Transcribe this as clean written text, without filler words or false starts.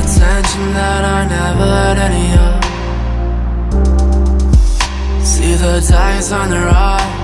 attention that I never had any of. See the dice on the rise,